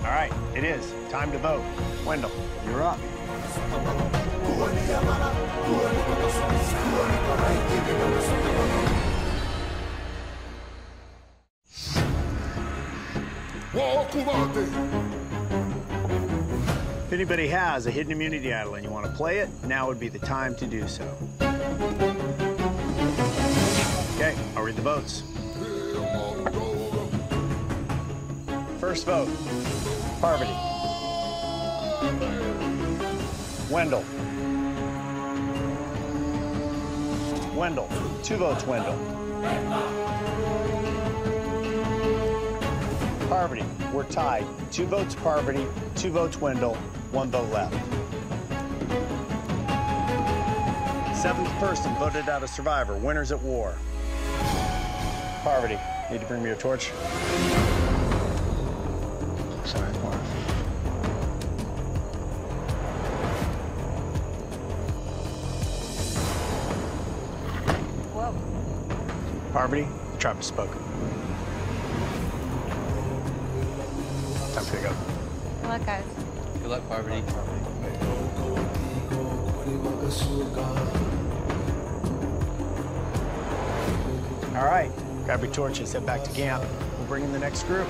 All right, it is. Time to vote. Wendell, you're up. If anybody has a hidden immunity idol and you want to play it, now would be the time to do so. Okay, I'll read the votes. First vote, Parvati. Wendell. Wendell. 2 votes, Wendell. Parvati, we're tied. 2 votes, Parvati. 2 votes, Wendell. 1 vote left. 7th person voted out a survivor. Winners at war. Parvati, need to bring me your torch? Sorry, Marv. Whoa. Parvati, the tribe has spoken. Time for you to go. Good luck, guys. Good luck, Parvati. All right, grab your torches, head back to camp. We'll bring in the next group.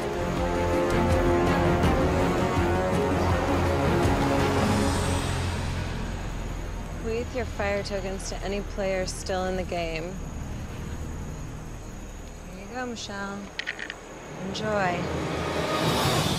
Bequeath your fire tokens to any player still in the game. Here you go, Michelle. Enjoy.